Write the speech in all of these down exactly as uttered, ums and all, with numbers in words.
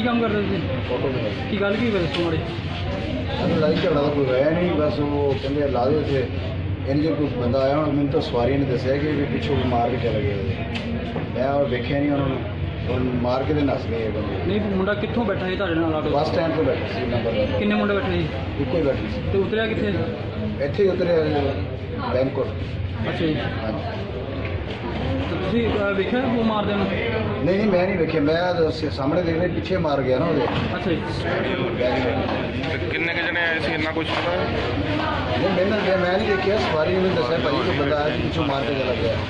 काम कर रहे थे? फोटो की गल की वजह से माड़ी लड़ाई झगड़ा तो कोई है नहीं, बस वो कहते ला दे थे इन जो कोई बंदा आया हूँ मैंने तो सवारी ने दसिया कि भी पिछों मार के चले गए। मैं और देखिया नहीं उन्होंने और मार के नस गए बंदे। नहीं मुंडा कित्थों बैठा ਸੀ ਤੁਹਾਡੇ ਨਾਲ ਆਟੋ? बस स्टैंड पर बैठे सी नंबर ਕਿੰਨੇ ਮੁੰਡੇ ਬੈਠੇ ਸੀ ਇੱਕੋ ਹੀ ਬੈਠੇ ਸੀ ਤੇ ਉਤਰਿਆ ਕਿੱਥੇ? ਇੱਥੇ ਹੀ ਉਤਰੇ ਬੈਂਕੋਟ। ਅੱਛਾ ਜੀ। ਹਾਂਜੀ ਤੇ ਤੁਸੀਂ ਅਹ, ਵੇਖਿਆ ਉਹ ਮਾਰਦੇ ਨੂੰ? ਨਹੀਂ ਨਹੀਂ ਮੈਂ ਨਹੀਂ ਵੇਖਿਆ, ਮੈਂ ਸ- ਸਾਹਮਣੇ ਦੇਖਦੇ ਪਿੱਛੇ ਮਾਰ ਗਿਆ ਨਾ ਉਹਦੇ ਅੱਛਾ ਜੀ। ਬੈਗ। ਕਿੰਨੇ ਕੁ ਜਣੇ ਆਏ ਸੀ ਇੰਨਾ ਕੁਛ ਪਤਾ? ਨਹੀਂ ਮੈਨੂੰ ਮੈਂ ਮੈਂ ਨਹੀਂ ਦੇਖਿਆ, ਸਵਾਰੀ ਨੇ ਦੱਸਿਆ ਭਾਈ ਕੋਈ ਬੰਦਾ ਆਇਆ ਪਿੱਛੋਂ ਮਾਰ ਕੇ ਚਲਾ ਗਿਆ।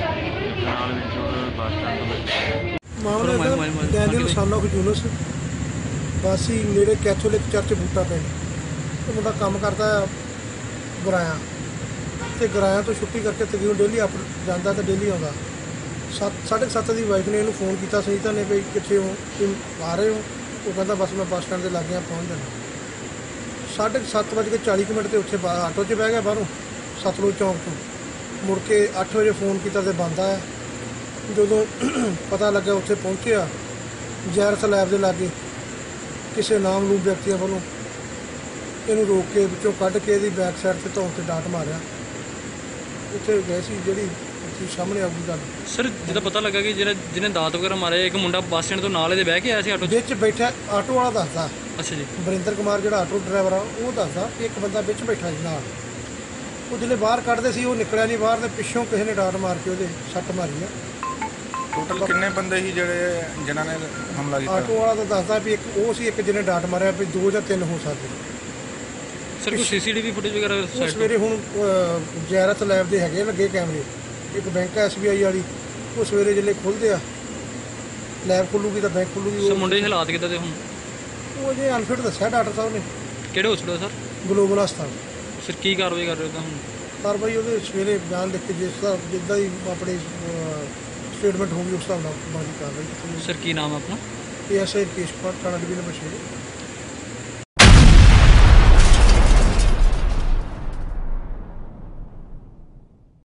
ਮਾਮਲਾ ਇਹਦਾ ਡੈਨੀਅਲ ਸਨ ਆਫ ਯੂਨਸ ਵਾਸੀ ਨੇੜੇ ਕੈਥੋਲਿਕ ਚਰਚ ਬੂਟਾ ਪਿੰਡ। ਇਹ ਮੁੰਡਾ ਕੰਮ ਕਰਦਾ ਗਰਾਇਆ ਅਤੇ ਗਰਾਇਆ ਤੋਂ ਛੁੱਟੀ ਕਰਕੇ ਤਕਰੀਬਨ ਡੇਲੀ ਆਪ ਜਾਂਦਾ ਅਤੇ ਡੇਲੀ ਆਉਂਦਾ। ਸੱਤ ਸਾਢੇ ਕੁ ਸੱਤ ਦੀ ਵਾਈਫ ਨੇ ਇਹਨੂੰ ਫੋਨ ਕੀਤਾ ਸੁਨੀਤਾ ਨੇ ਵੀ ਕਿੱਥੇ ਹੋ, ਤੁਸੀਂ ਆ ਰਹੇ ਹੋ? ਉਹ ਕਹਿੰਦਾ ਬਸ ਮੈਂ ਬੱਸ ਸਟੈਂਡ ਦੇ ਲਾਗੇ ਆ, ਪਹੁੰਚ ਜਾਣਾ। ਸਾਢੇ ਕੁ ਸੱਤ ਵੱਜ ਕੇ ਚਾਲੀ ਕੁ ਮਿੰਟ 'ਤੇ ਉੱਥੇ ਬਾ ਆਟੋ 'ਚ ਬਹਿ ਗਿਆ ਬਾਹਰੋਂ ਸਤਲੁਜ ਚੌਂਕ ਤੋਂ। ਮੁੜ ਕੇ ਅੱਠ ਵਜੇ ਫੋਨ ਕੀਤਾ ਅਤੇ ਬੰਦ ਆਇਆ। ਜਦੋਂ ਪਤਾ ਲੱਗਾ ਉੱਥੇ ਪਹੁੰਚਿਆ ਜੈਰਸ ਲੈਬ ਦੇ ਲਾਗੇ ਕਿਸੇ ਨਾਮਲੂਮ ਵਿਅਕਤੀਆਂ ਵੱਲੋਂ ਇਹਨੂੰ ਰੋਕ ਕੇ ਵਿੱਚੋਂ ਕੱਢ ਕੇ ਇਹਦੀ ਬੈਕ ਸਾਈਡ 'ਤੇ ਧੌਣ 'ਤੇ ਡਾਟ ਮਾਰਿਆ। ਉੱਥੇ ਗਏ ਸੀ ਜਿਹੜੀ ਤੁਸੀਂ ਸਾਹਮਣੇ ਆਊਗੀ ਗੱਲ। ਸਰ ਜਿਹਦਾ ਪਤਾ ਲੱਗਾ ਕਿ ਜਿਹੜਾ ਜਿਹਨੇ ਦਾਤ ਵਗੈਰਾ ਮਾਰਿਆ ਇੱਕ ਮੁੰਡਾ ਬੱਸ ਸਟੈਂਡ ਤੋਂ ਨਾਲ ਇਹਦੇ ਬਹਿ ਕੇ ਆਇਆ ਸੀ ਆਟੋ 'ਚ? ਵਿੱਚ ਬੈਠਾ ਆਟੋ ਵਾਲਾ ਦੱਸਦਾ, ਅੱਛਾ ਜੀ। ਵਰਿੰਦਰ ਕੁਮਾਰ ਜਿਹੜਾ ਆਟੋ ਡਰਾਈਵਰ ਆ ਉਹ ਦੱਸਦਾ ਕਿ ਇੱਕ ਬੰਦਾ ਵਿੱਚ ਬੈਠਾ ਸੀ ਨਾਲ। ਉਹ ਜਿਹੜੇ ਬਾਹਰ ਕੱਢਦੇ ਸੀ ਉਹ ਨਿਕਲਿਆ ਨਹੀਂ ਬਾਹਰ, ਤੇ ਪਿੱਛੋਂ ਕਿਸੇ ਨੇ ਡਾਟ ਮਾਰ ਕੇ ਉਹਦੇ ਸੱਟ ਮਾਰੀ ਆ। ਟੋਟਲ ਕਿੰਨੇ ਬੰਦੇ ਸੀ ਜਿਹੜੇ ਜਿਨ੍ਹਾਂ ਨੇ ਹਮਲਾ ਕੀਤਾ? ਆਟੋ ਵਾਲਾ ਤਾਂ ਦੱਸਦਾ ਵੀ ਇੱਕ ਉਹ ਸੀ, ਇੱਕ ਜਿਹਨੇ ਡਾਟ ਮਾਰਿਆ, ਵੀ ਦੋ ਜਾਂ ਤਿੰਨ ਹੋ ਸਕਦੇ। ਸਰ ਕੋਈ ਸੀਸੀਟੀਵੀ ਫੁਟੇਜ ਵਗੈਰਾ ਉਹ ਸਾਈਡ ਸਵੇਰੇ ਹੁਣ ਜੈਰਤ ਲੈਬ ਦੇ ਹੈਗੇ ਲੱਗੇ ਕੈਮਰੇ। ਇੱਕ ਬੈਂਕ ਐਸ ਬੀ ਆਈ ਵਾਲੀ, ਉਹ ਸਵੇਰੇ ਜਿਹੜੇ ਖੁੱਲ੍ਹਦੇ ਆ ਲੈਬ ਖੁੱਲੂਗੀ ਤਾਂ ਬੈਂਕ ਖੁੱਲੂਗੀ। ਸਰ ਉਹ ਮੁੰਡੇ ਦੇ ਹਾਲਾਤ ਕਿੱਦਾਂ ਦੇ ਹੁਣ? ਉਹ ਜੇ ਅਨਫਿਟ ਦੱਸਿਆ ਡਾਕਟਰ ਸਾਹਿਬ ਨੇ। ਕਿਹੜੇ ਹਸਪਤਾਲ ਸਰ? ਗਲੋਬਲ ਹਸਪਤਾਲ। ਸਰ ਕੀ ਕਾਰਵਾਈ ਕਰ ਰਹੇ ਹੋ ਤਾਂ ਹੁਣ? ਕਾਰਵਾਈ ਉਹਦੇ ਸਵੇਰੇ ਬਿਆਨ ਲਿਖ ਕੇ ਜਿਸ ਹਿਸਾਬ ਜਿੱਦਾਂ ਹੀ ਆਪਣੀ ਸਟੇਟਮੈਂਟ ਹੋਊਗੀ ਉਸ ਹਿਸਾਬ ਨਾਲ ਬਣਦੀ ਕਾਰਵਾਈ ਕੀਤੀ। ਸਰ ਕੀ ਨਾਮ ਹੈ ਆਪਣਾ? ਇਹ ਐਸ ਆਈ ਕੇਸ਼ਪਾਲ ਥਾਣਾ ਡਿਵੀਜ਼ਨ ਬਸ਼ੇਰ।